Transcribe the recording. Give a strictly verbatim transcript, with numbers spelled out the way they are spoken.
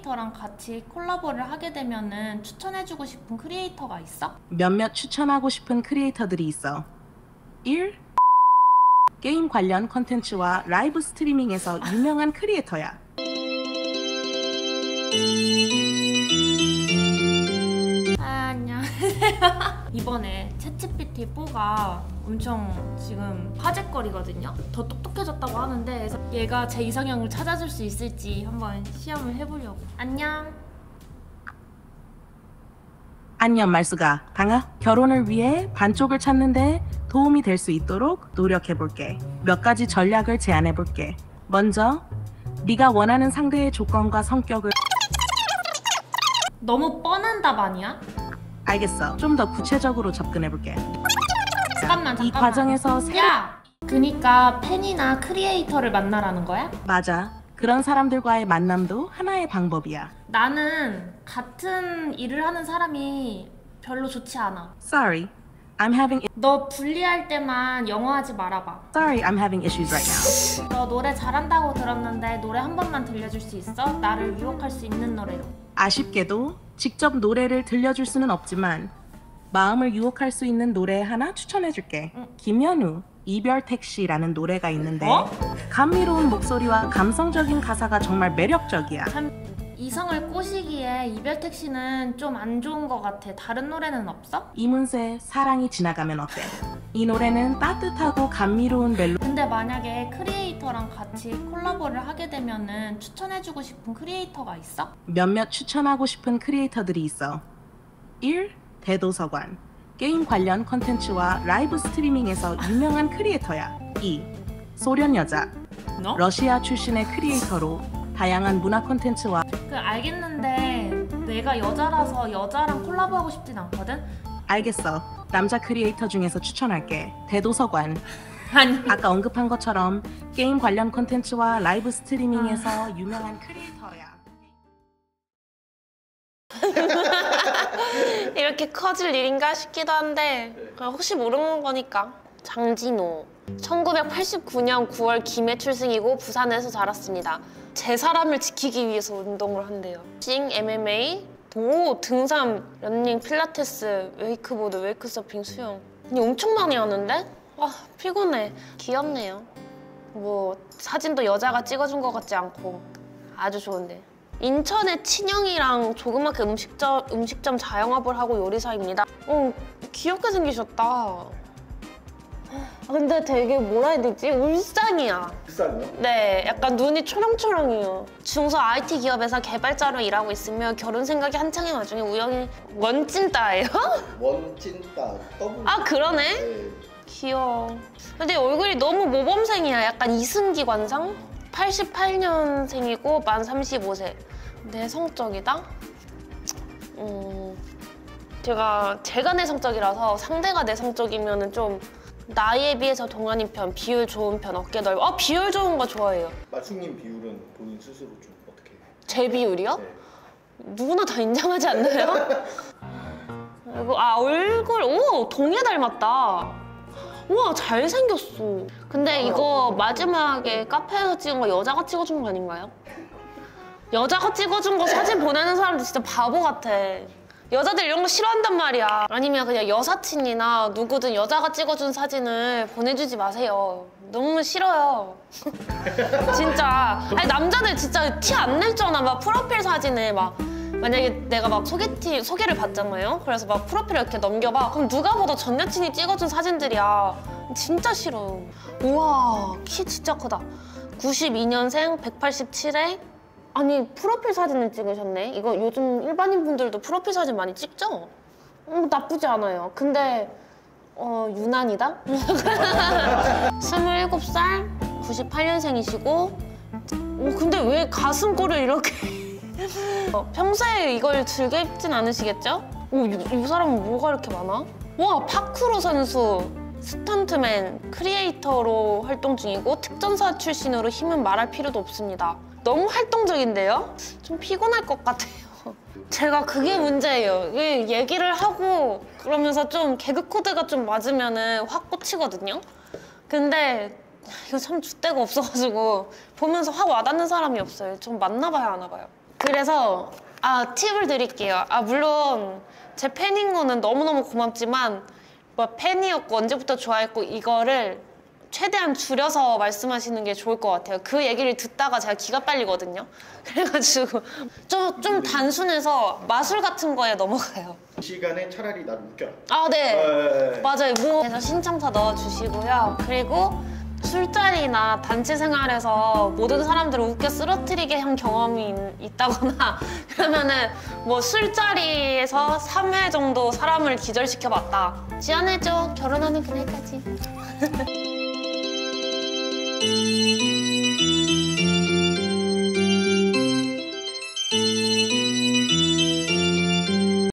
크리에이터랑 같이 콜라보를 하게 되면은 추천해주고 싶은 크리에이터가 있어? 몇몇 추천하고 싶은 크리에이터들이 있어. 일. 게임 관련 컨텐츠와 라이브 스트리밍에서 유명한 크리에이터야. 아, 안녕하세요. 이번에 챗지피티 포가 엄청 지금 화제거리거든요. 더 똑똑해졌다고 하는데 그래서 얘가 제 이상형을 찾아줄 수 있을지 한번 시험을 해보려고. 안녕. 안녕 말수가. 방아. 결혼을 위해 반쪽을 찾는데 도움이 될 수 있도록 노력해볼게. 몇 가지 전략을 제안해볼게. 먼저 네가 원하는 상대의 조건과 성격을. 너무 뻔한 답 아니야? 알겠어. 좀 더 구체적으로 접근해볼게. 잠깐만 잠깐만. 이 과정에서 새... 야! 그니까 팬이나 크리에이터를 만나라는 거야? 맞아. 그런 사람들과의 만남도 하나의 방법이야. 나는 같은 일을 하는 사람이 별로 좋지 않아. Sorry, I'm having 너 분리할 때만 영어 하지 말아봐. Sorry, I'm having issues right now. 너 노래 잘한다고 들었는데 노래 한 번만 들려줄 수 있어? 나를 유혹할 수 있는 노래로. 아쉽게도 직접 노래를 들려줄 수는 없지만 마음을 유혹할 수 있는 노래 하나 추천해줄게. 응. 김현우 이별 택시라는 노래가 있는데 어? 감미로운 목소리와 감성적인 가사가 정말 매력적이야. 참 이성을 꼬시기에 이별 택시는 좀 안 좋은 것 같아. 다른 노래는 없어? 이문세 사랑이 지나가면 어때? 이 노래는 따뜻하고 감미로운 멜로. 근데 만약에 크리에이터랑 같이 콜라보를 하게 되면은 추천해주고 싶은 크리에이터가 있어? 몇몇 추천하고 싶은 크리에이터들이 있어. 일. 대도서관. 게임 관련 컨텐츠와 라이브 스트리밍에서 유명한 크리에이터야. 이. 소련여자. 너? 러시아 출신의 크리에이터로 다양한 문화 콘텐츠와. 그 알겠는데 내가 여자라서 여자랑 콜라보하고 싶진 않거든? 알겠어. 남자 크리에이터 중에서 추천할게. 대도서관. 아니 아까 언급한 것처럼 게임 관련 콘텐츠와 라이브 스트리밍에서 아... 유명한 크리에이터야. 이렇게 커질 일인가 싶기도 한데 혹시 모르는 거니까. 장진호. 천구백팔십구 년 구월 김해 출생이고 부산에서 자랐습니다. 제 사람을 지키기 위해서 운동을 한대요. 싱, 엠엠에이, 오, 등산, 러닝, 필라테스, 웨이크보드, 웨이크서핑, 수영. 아니 엄청 많이 하는데? 아 피곤해. 귀엽네요. 뭐 사진도 여자가 찍어준 것 같지 않고 아주 좋은데. 인천에 친형이랑 조그맣게 음식점, 음식점 자영업을 하고 요리사입니다. 어, 귀엽게 생기셨다. 아, 근데 되게 뭐라 해야 되지? 울상이야. 울상이요? 네, 약간 눈이 초롱초롱해요. 중소 아이티 기업에서 개발자로 일하고 있으며 결혼 생각이 한창인 와중에 우연히 원찐따예요? 원찐따. 더블. 아 그러네? 네. 귀여워. 근데 얼굴이 너무 모범생이야. 약간 이승기 관상? 팔십팔 년생이고 만 삼십오 세. 내성적이다? 음, 제가 제가 내성적이라서 상대가 내성적이면은 좀 나이에 비해서 동안인 편, 비율 좋은 편, 어깨 넓어. 아 비율 좋은 거 좋아해요. 마충님 비율은 본인 스스로 좀 어떻게 해요? 제 비율이요? 네. 누구나 다 인정하지 않나요? 그리고 아 얼굴 오 동해 닮았다. 우와 잘생겼어. 근데 이거 마지막에 카페에서 찍은 거 여자가 찍어준 거 아닌가요? 여자가 찍어준 거 사진 보내는 사람들 진짜 바보 같아. 여자들 이런 거 싫어한단 말이야. 아니면 그냥 여사친이나 누구든 여자가 찍어준 사진을 보내주지 마세요. 너무 싫어요. 진짜. 아니 남자들 진짜 티 안 낼 줄 아나. 막 프로필 사진에 막 만약에 내가 막 소개팅, 소개를 받잖아요? 그래서 막 프로필을 이렇게 넘겨봐. 그럼 누가 봐도 전 여친이 찍어준 사진들이야. 진짜 싫어. 우와, 키 진짜 크다. 구십이 년생, 백팔십칠 회. 아니, 프로필 사진을 찍으셨네. 이거 요즘 일반인 분들도 프로필 사진 많이 찍죠? 음, 나쁘지 않아요. 근데 어, 유난이다? 스물일곱 살, 구십팔 년생이시고 오, 근데 왜 가슴골을 이렇게 어, 평소에 이걸 즐겨 입진 않으시겠죠? 오, 이, 이 사람은 뭐가 이렇게 많아? 와, 파쿠르 선수, 스턴트맨, 크리에이터로 활동 중이고 특전사 출신으로 힘은 말할 필요도 없습니다. 너무 활동적인데요? 좀 피곤할 것 같아요. 제가 그게 문제예요. 얘기를 하고 그러면서 좀 개그 코드가 좀 맞으면은 확 꽂히거든요? 근데 이거 참 줏대가 없어가지고 보면서 확 와닿는 사람이 없어요. 좀 만나봐야 아나 봐요. 그래서 아 팁을 드릴게요. 아 물론 제 팬인 거는 너무너무 고맙지만 뭐 팬이었고 언제부터 좋아했고 이거를 최대한 줄여서 말씀하시는 게 좋을 것 같아요. 그 얘기를 듣다가 제가 기가 빨리거든요. 그래가지고 좀, 좀 단순해서 마술 같은 거에 넘어가요. 이 시간에 차라리 나를 웃겨라. 아, 네. 네. 맞아요. 뭐 그래서 신청서 넣어주시고요. 그리고 술자리나 단체 생활에서 모든 사람들을 웃겨 쓰러뜨리게 한 경험이 있- 있다거나 그러면은 뭐 술자리에서 삼 회 정도 사람을 기절시켜봤다. 지안해줘. 결혼하는 그날까지.